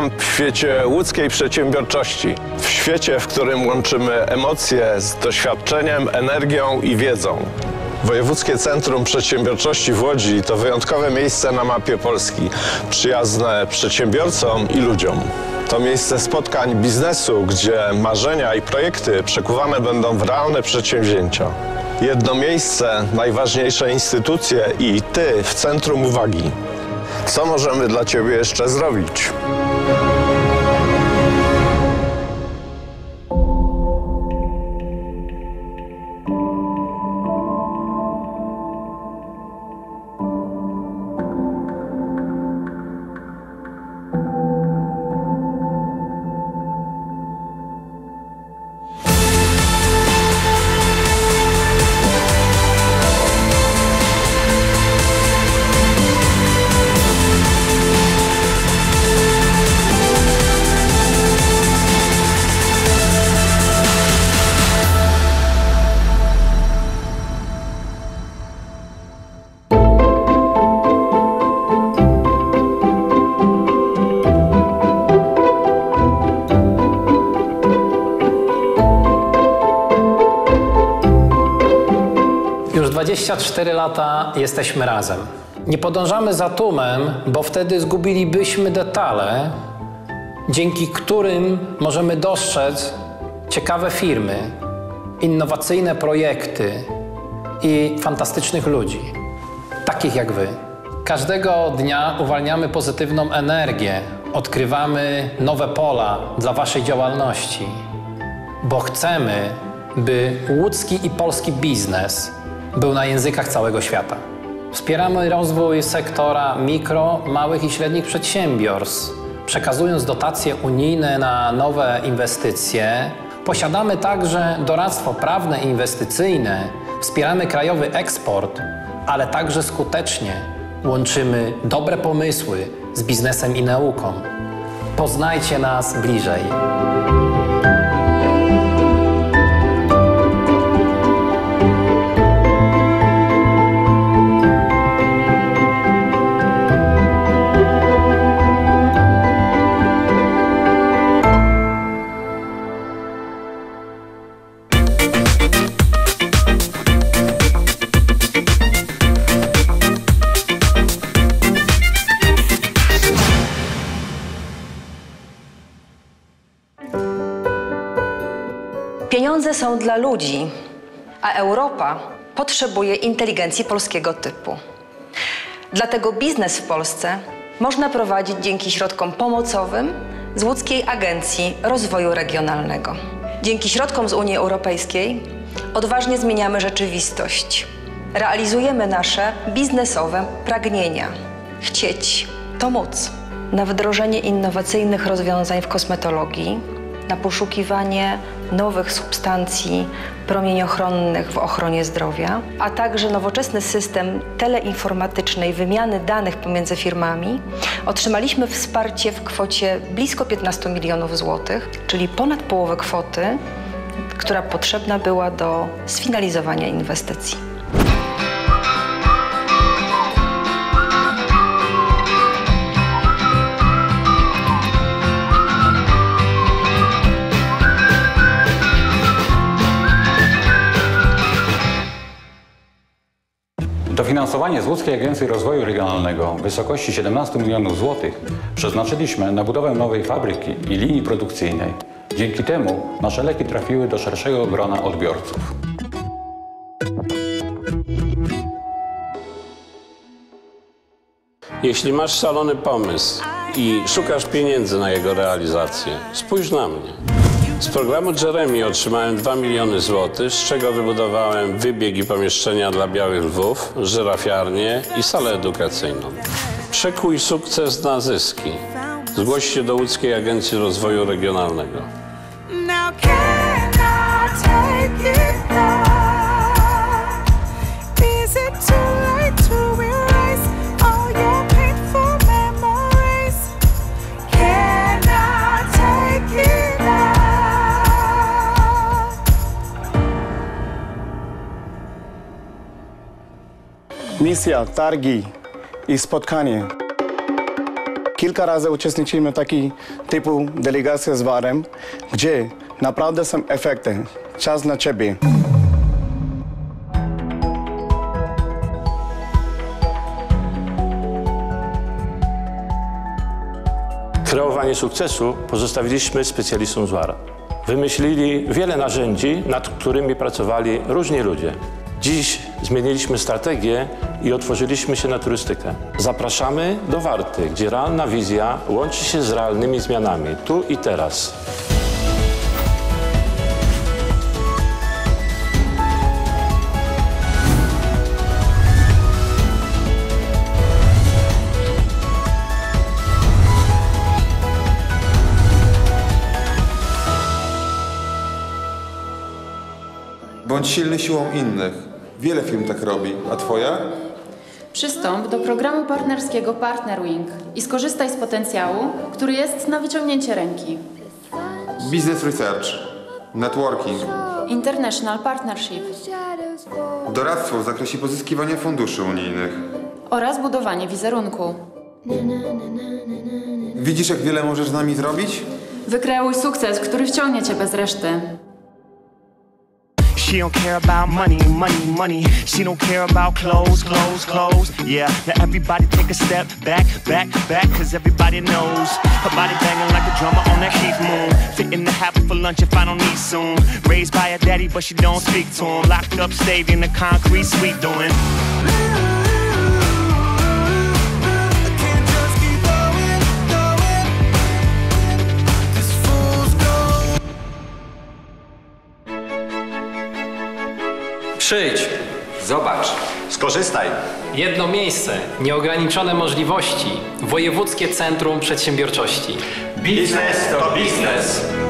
Witam w świecie łódzkiej przedsiębiorczości. W świecie, w którym łączymy emocje z doświadczeniem, energią i wiedzą. Wojewódzkie Centrum Przedsiębiorczości w Łodzi to wyjątkowe miejsce na mapie Polski, przyjazne przedsiębiorcom i ludziom. To miejsce spotkań biznesu, gdzie marzenia i projekty przekuwane będą w realne przedsięwzięcia. Jedno miejsce, najważniejsze instytucje i Ty w centrum uwagi. Co możemy dla Ciebie jeszcze zrobić? Już 24 lata jesteśmy razem. Nie podążamy za tłumem, bo wtedy zgubilibyśmy detale, dzięki którym możemy dostrzec ciekawe firmy, innowacyjne projekty i fantastycznych ludzi, takich jak Wy. Każdego dnia uwalniamy pozytywną energię, odkrywamy nowe pola dla Waszej działalności, bo chcemy, by łódzki i polski biznes był na językach całego świata. Wspieramy rozwój sektora mikro, małych i średnich przedsiębiorstw, przekazując dotacje unijne na nowe inwestycje. Posiadamy także doradztwo prawne i inwestycyjne, wspieramy krajowy eksport, ale także skutecznie łączymy dobre pomysły z biznesem i nauką. Poznajcie nas bliżej. Pieniądze są dla ludzi, a Europa potrzebuje inteligencji polskiego typu. Dlatego biznes w Polsce można prowadzić dzięki środkom pomocowym z Łódzkiej Agencji Rozwoju Regionalnego. Dzięki środkom z Unii Europejskiej odważnie zmieniamy rzeczywistość. Realizujemy nasze biznesowe pragnienia. Chcieć to móc. Na wdrożenie innowacyjnych rozwiązań w kosmetologii, na poszukiwanie nowych substancji promieniochronnych w ochronie zdrowia, a także nowoczesny system teleinformatycznej wymiany danych pomiędzy firmami, otrzymaliśmy wsparcie w kwocie blisko 15 milionów złotych, czyli ponad połowę kwoty, która potrzebna była do sfinalizowania inwestycji. Dofinansowanie z Łódzkiej Agencji Rozwoju Regionalnego w wysokości 17 milionów złotych przeznaczyliśmy na budowę nowej fabryki i linii produkcyjnej. Dzięki temu nasze leki trafiły do szerszego grona odbiorców. Jeśli masz szalony pomysł i szukasz pieniędzy na jego realizację, spójrz na mnie. Z programu Jeremy otrzymałem 2 miliony złotych, z czego wybudowałem wybieg i pomieszczenia dla białych lwów, żyrafiarnię i salę edukacyjną. Przekuj sukces na zyski. Zgłoś się do Łódzkiej Agencji Rozwoju Regionalnego. Misja, targi i spotkanie. Kilka razy uczestniczymy w takiej typu delegacji z VAR-em, gdzie naprawdę są efekty. Czas na ciebie. Kreowanie sukcesu pozostawiliśmy specjalistom z VAR. Wymyślili wiele narzędzi, nad którymi pracowali różni ludzie. Dziś zmieniliśmy strategię i otworzyliśmy się na turystykę. Zapraszamy do Warty, gdzie realna wizja łączy się z realnymi zmianami, tu i teraz. Bądź silny siłą innych. Wiele firm tak robi. A twoja? Przystąp do programu partnerskiego PartnerWing i skorzystaj z potencjału, który jest na wyciągnięcie ręki. Business Research. Networking. International Partnership Doradztwo w zakresie pozyskiwania funduszy unijnych. oraz budowanie wizerunku. Widzisz, jak wiele możesz z nami zrobić? Wykreuj sukces, który wciągnie cię bez reszty. She don't care about money, money, money. She don't care about clothes, clothes, clothes. Yeah, now everybody take a step back, back, back, cause everybody knows her body banging like a drummer on that Keith Moon. Fitting to have her for lunch if I don't need soon. Raised by a daddy, but she don't speak to him. Locked up, stayed in the concrete suite doing. Przyjdź, Zobacz, skorzystaj. jedno miejsce, nieograniczone możliwości, Wojewódzkie Centrum Przedsiębiorczości. Biznes to biznes.